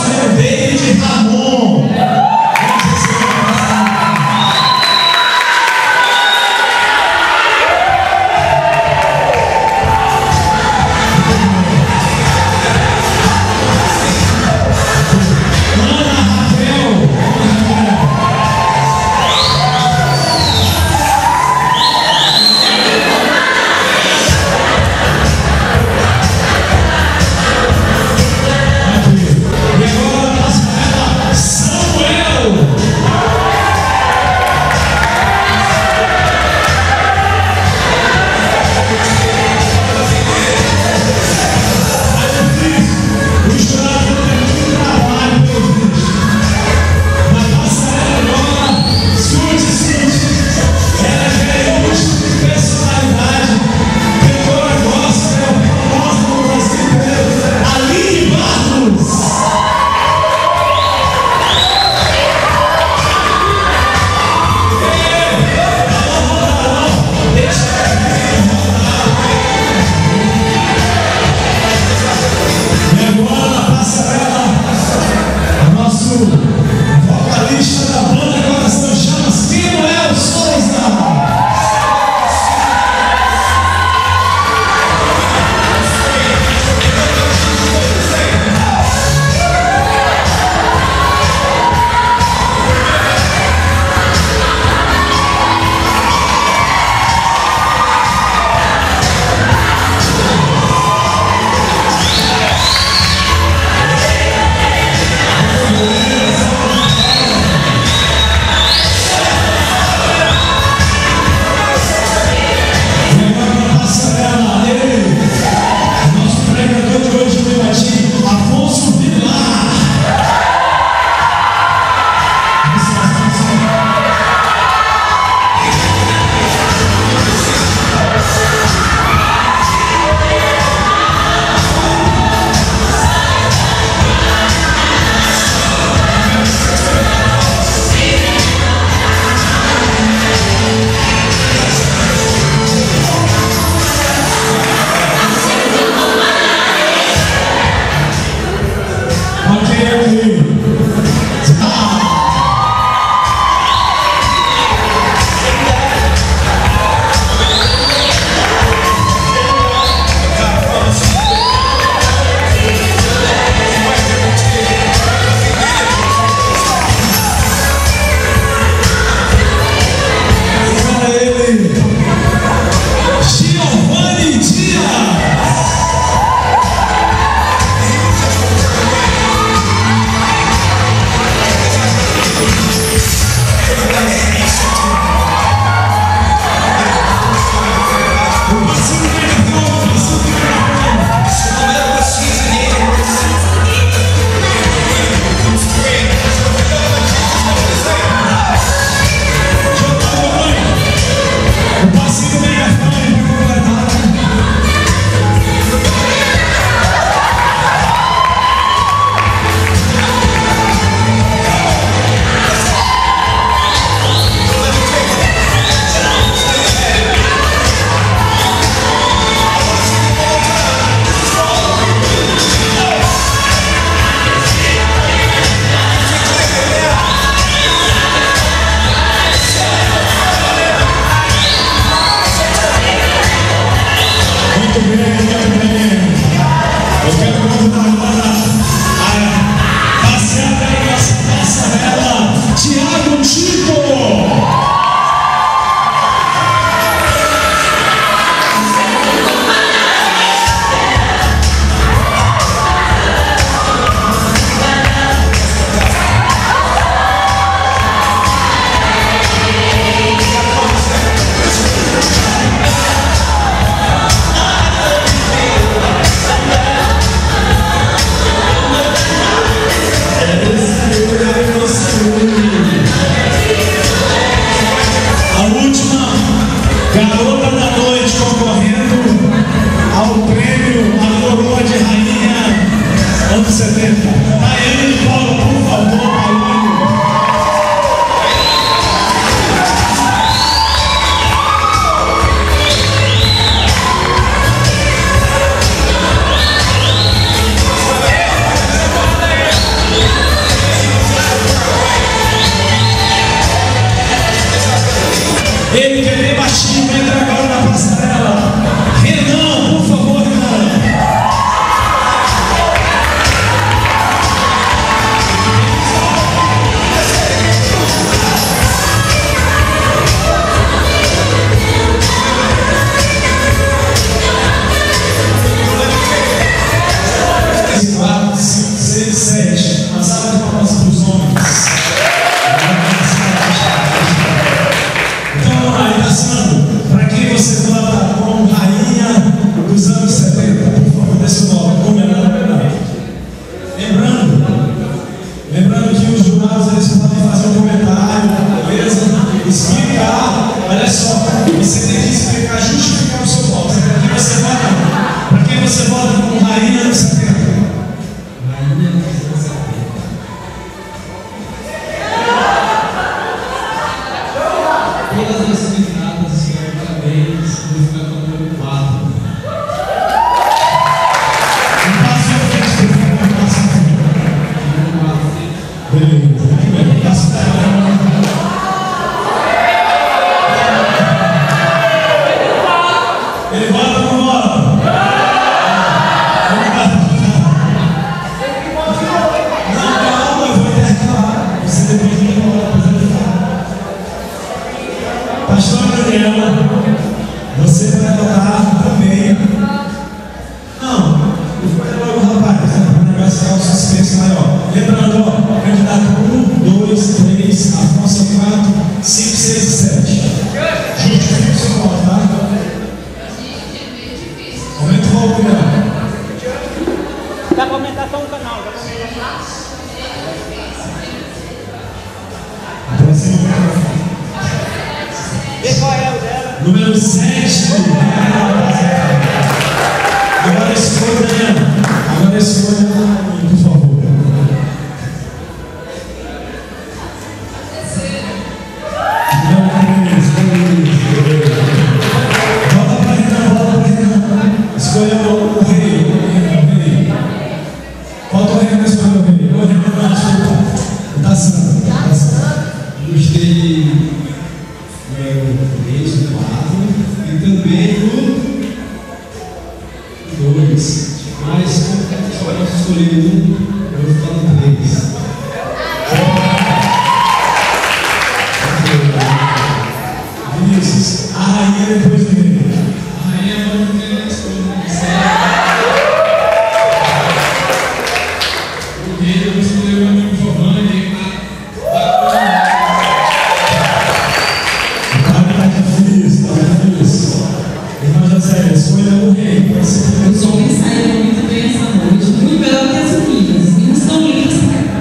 passarinho David Ramon. Ele que é bem baixinho, entra agora na passarela. Renan, por favor, Renan. Uma salva de palmas para os homens. Então vamos lá, Itaçando, para quem você vota como rainha dos anos 70, por favor, desse nome, como é verdade. Lembrando que os jurados eles podem fazer um comentário, beleza? Explicar, olha só, você tem que explicar, justificar o seu voto. Para quem você vota como rainha dos 70? Todas as finalizadas, senhor, parabéns, vou ficar com o número 4. Passa a frente, passa a frente. Beleza. Passa a Ele volta ou não volta? Não, calma, eu vou intercalar. Você depois me embora. Pastor Daniela, você vai votar também. Não, foi logo, rapaz, para o negócio ficar um suspense maior. Lembrando, ó, candidato 1, 2, 3, Afonso 4, 5, 6 e 7. Justifique o seu voto, tá? Aumenta o volume, Dá para aumentar só um canal, dá para aumentar só. Vê qual é o dela. Número 7. Agora escolha, por favor. Volta para Renan. Escolha o rei. Falta o Renan escolher o rei. O Renan não desculpa. Itaçando. Gostei do 3, o 4 e também do 2. Mas só posso escolher um, eu vou ficar no 3. Vinícius, a rainha depois do rei. A rainha não tem escolha. O rei eu vou escolher o meu amigo Giovanni. Irmã José, escolha o rei. Os homens saíram muito bem essa noite, muito melhor que as meninas. As meninas estão lindas.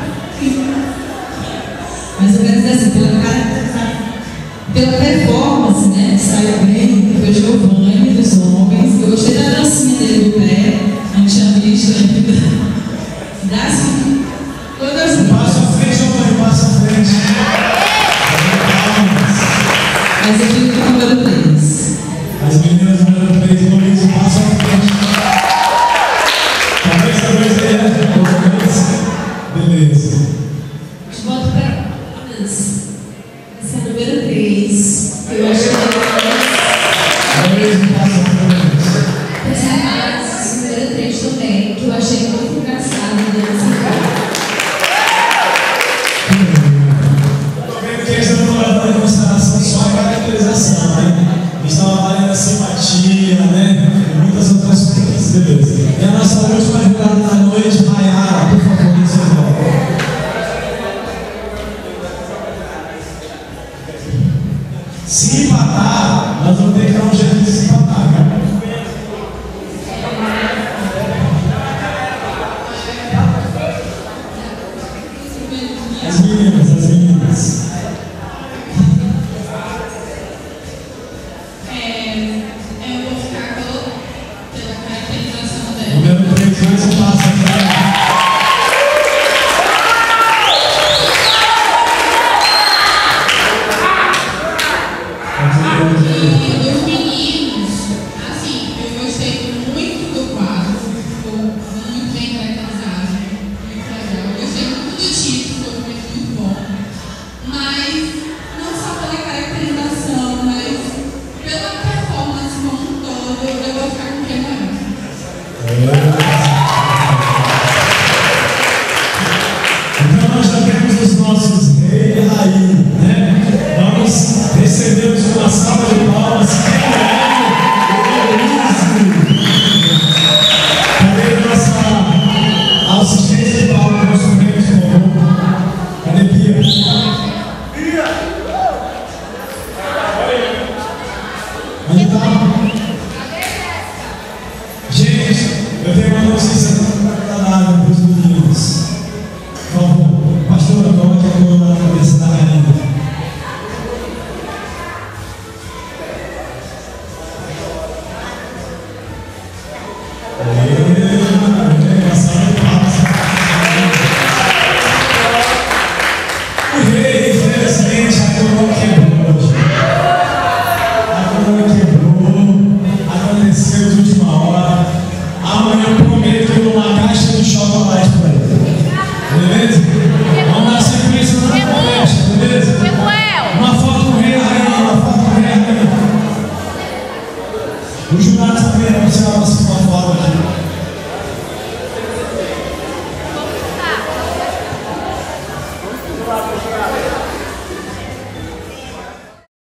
Mas eu quero dizer assim, pela performance, né? Saiu bem, foi Giovanni dos homens. Eu gostei da dancinha dele do pé, não tinha visto ainda. Das todas as Passa à frente, Giovanni, passa à frente. Mas eu fico com o número 3. As meninas número 3 no livro passam à frente. Talvez aí, beleza.